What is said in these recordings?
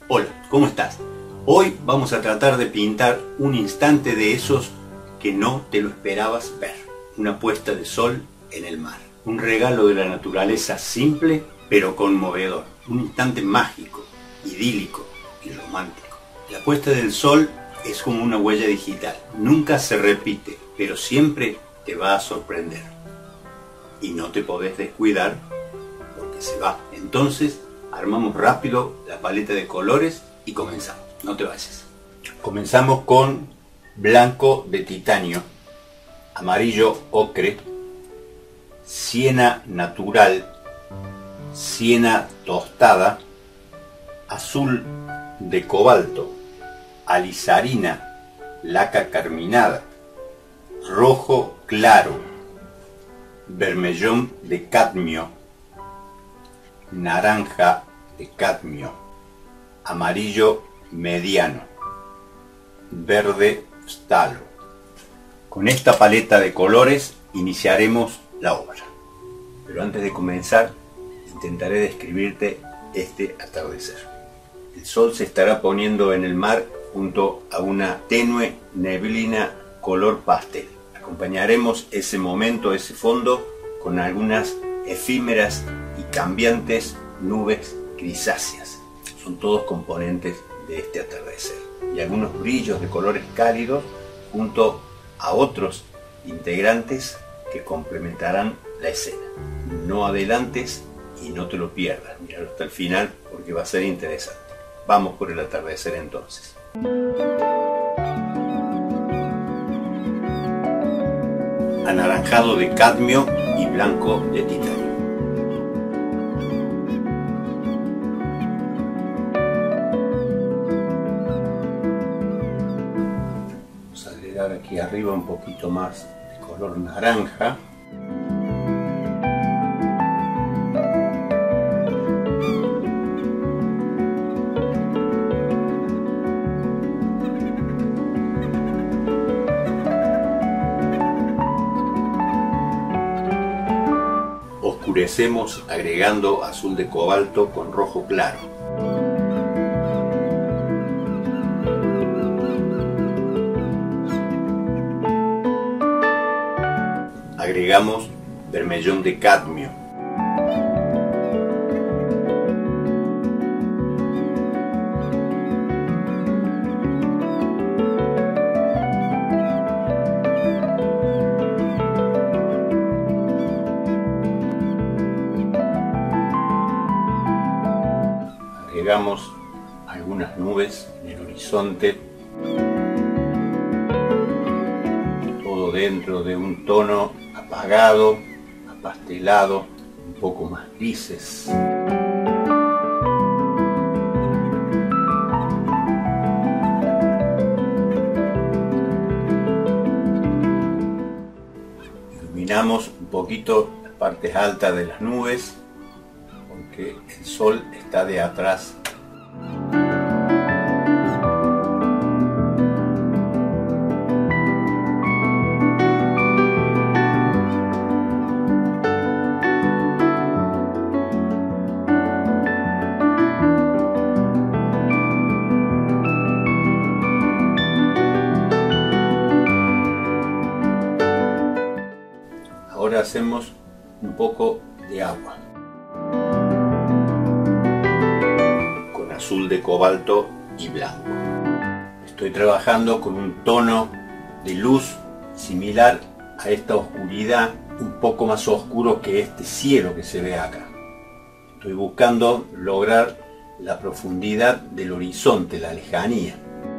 Hola, ¿cómo estás? Hoy vamos a tratar de pintar un instante de esos que no te lo esperabas ver. Una puesta de sol en el mar. Un regalo de la naturaleza simple pero conmovedor. Un instante mágico, idílico y romántico. La puesta del sol es como una huella digital. Nunca se repite, pero siempre te va a sorprender. Y no te podés descuidar porque se va. Entonces, armamos rápido la paleta de colores y comenzamos. No te vayas. Comenzamos con blanco de titanio, amarillo ocre, siena natural, siena tostada, azul de cobalto, alizarina, laca carminada, rojo claro, vermellón de cadmio, naranja de cadmio, amarillo mediano, verde stalo. Con esta paleta de colores iniciaremos la obra. Pero antes de comenzar, intentaré describirte este atardecer. El sol se estará poniendo en el mar junto a una tenue neblina color pastel. Acompañaremos ese momento, ese fondo, con algunas efímeras y cambiantes nubes grisáceas. Son todos componentes de este atardecer. Y algunos brillos de colores cálidos junto a otros integrantes que complementarán la escena. No adelantes y no te lo pierdas. Míralo hasta el final porque va a ser interesante. Vamos por el atardecer entonces. Anaranjado de cadmio y blanco de titanio. Vamos a agregar aquí arriba un poquito más de color naranja. Oscurecemos agregando azul de cobalto con rojo claro. Agregamos vermellón de cadmio. Agregamos algunas nubes en el horizonte, todo dentro de un tono apagado, apastelado, un poco más grises. Iluminamos un poquito las partes altas de las nubes porque el sol está de atrás. Ahora hacemos un poco de agua. Con azul de cobalto y blanco. Estoy trabajando con un tono de luz similar a esta oscuridad, un poco más oscuro que este cielo que se ve acá. Estoy buscando lograr la profundidad del horizonte, la lejanía.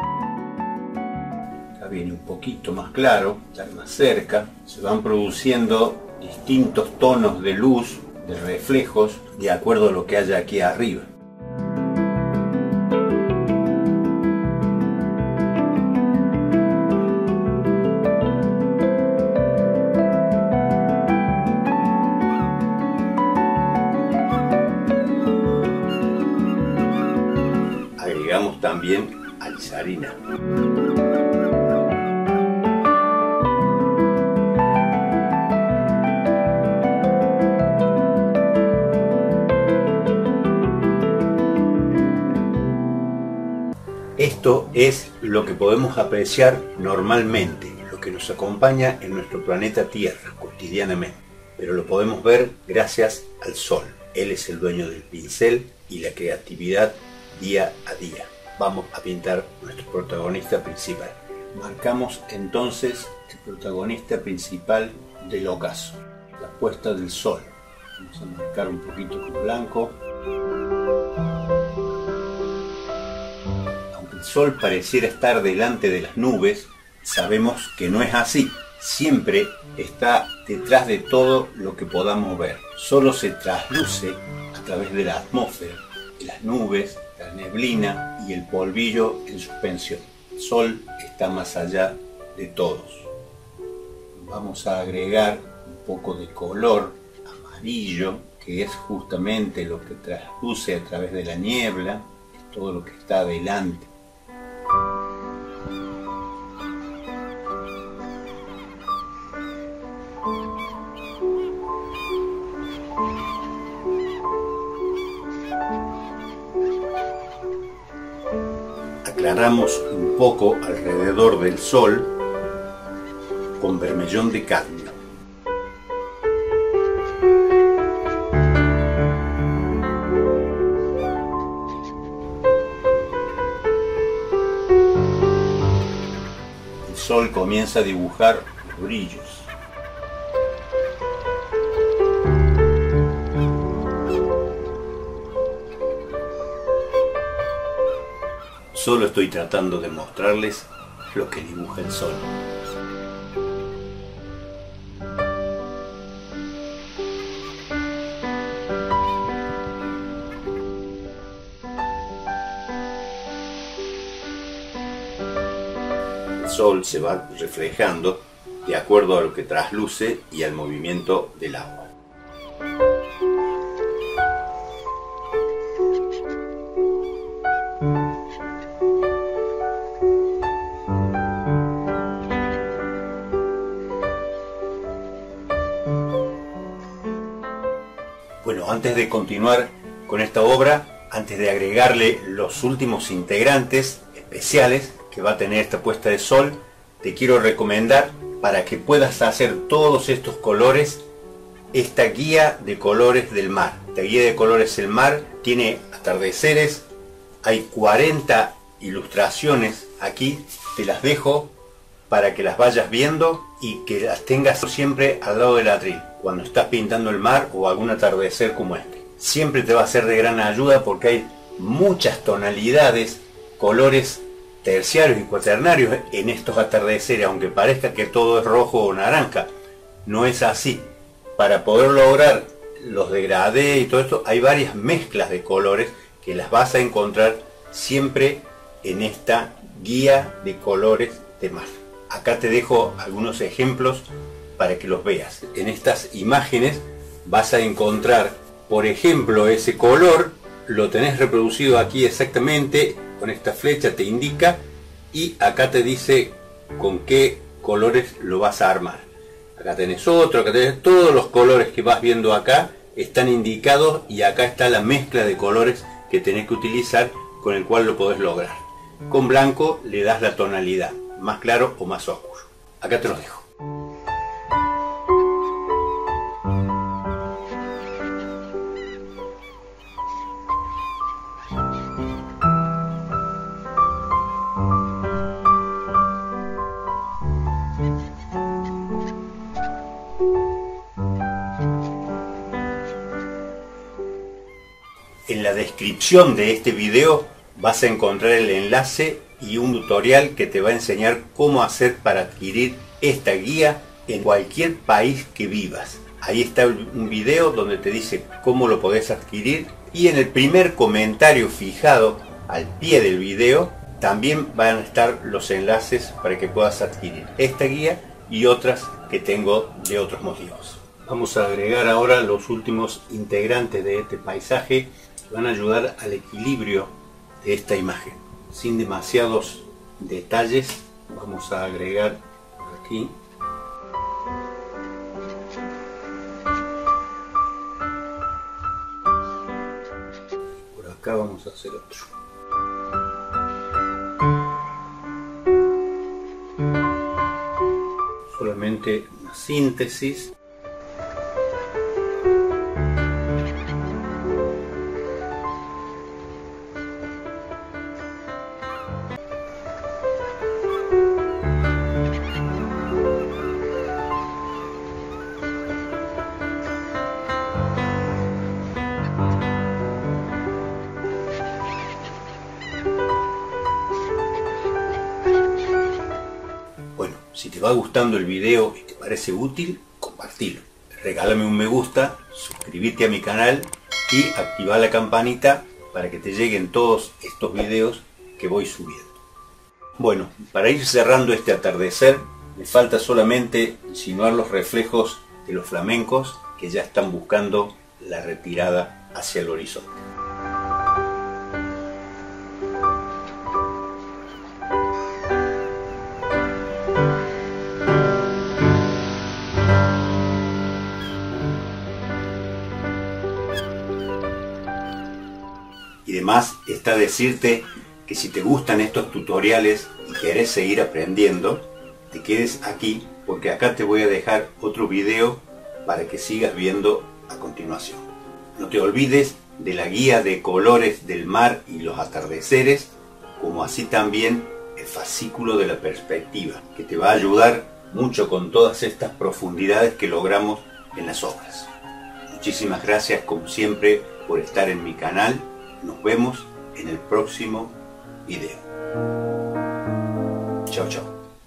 Acá viene un poquito más claro, ya más cerca. Se van produciendo distintos tonos de luz, de reflejos, de acuerdo a lo que haya aquí arriba. Agregamos también alizarina. Esto es lo que podemos apreciar normalmente, lo que nos acompaña en nuestro planeta Tierra cotidianamente, pero lo podemos ver gracias al Sol. Él es el dueño del pincel y la creatividad día a día. Vamos a pintar nuestro protagonista principal. Marcamos entonces el protagonista principal del ocaso, la puesta del sol. Vamos a marcar un poquito con blanco. Aunque el sol pareciera estar delante de las nubes, sabemos que no es así. Siempre está detrás de todo lo que podamos ver. Solo se trasluce a través de la atmósfera, de las nubes, la neblina y el polvillo en suspensión. El sol está más allá de todos. Vamos a agregar un poco de color amarillo, que es justamente lo que trasluce a través de la niebla, todo lo que está adelante. Aclaramos un poco alrededor del sol con vermellón de cadmio. El sol comienza a dibujar los brillos. Solo estoy tratando de mostrarles lo que dibuja el sol. El sol se va reflejando de acuerdo a lo que trasluce y al movimiento del agua. Bueno, antes de continuar con esta obra, antes de agregarle los últimos integrantes especiales que va a tener esta puesta de sol, te quiero recomendar, para que puedas hacer todos estos colores, esta guía de colores del mar. Esta guía de colores del mar tiene atardeceres, hay 40 ilustraciones aquí, te las dejo para que las vayas viendo y que las tengas siempre al lado del atril cuando estás pintando el mar o algún atardecer como este. Siempre te va a ser de gran ayuda porque hay muchas tonalidades, colores terciarios y cuaternarios en estos atardeceres, aunque parezca que todo es rojo o naranja. No es así. Para poder lograr los degradés y todo esto, hay varias mezclas de colores que las vas a encontrar siempre en esta guía de colores de mar. Acá te dejo algunos ejemplos para que los veas. En estas imágenes vas a encontrar, por ejemplo, ese color, lo tenés reproducido aquí exactamente, con esta flecha te indica, y acá te dice con qué colores lo vas a armar. Acá tenés otro, acá tenés todos los colores que vas viendo acá, están indicados y acá está la mezcla de colores que tenés que utilizar con el cual lo podés lograr. Con blanco le das la tonalidad, más claro o más oscuro. Acá te los dejo. En la descripción de este video vas a encontrar el enlace y un tutorial que te va a enseñar cómo hacer para adquirir esta guía en cualquier país que vivas. Ahí está un video donde te dice cómo lo podés adquirir, y en el primer comentario fijado al pie del video también van a estar los enlaces para que puedas adquirir esta guía y otras que tengo de otros motivos. Vamos a agregar ahora los últimos integrantes de este paisaje que van a ayudar al equilibrio de esta imagen. Sin demasiados detalles, vamos a agregar por aquí por acá, vamos a hacer otro. que una síntesis. Bueno, si te va gustando el video y te parece útil, compartilo. Regálame un me gusta, suscríbete a mi canal y activa la campanita para que te lleguen todos estos videos que voy subiendo. Bueno, para ir cerrando este atardecer, me falta solamente insinuar los reflejos de los flamencos que ya están buscando la retirada hacia el horizonte. Y además está decirte que si te gustan estos tutoriales y querés seguir aprendiendo, te quedes aquí porque acá te voy a dejar otro video para que sigas viendo a continuación. No te olvides de la guía de colores del mar y los atardeceres, como así también el fascículo de la perspectiva, que te va a ayudar mucho con todas estas profundidades que logramos en las obras. Muchísimas gracias como siempre por estar en mi canal. Nos vemos en el próximo video. Chao, chao.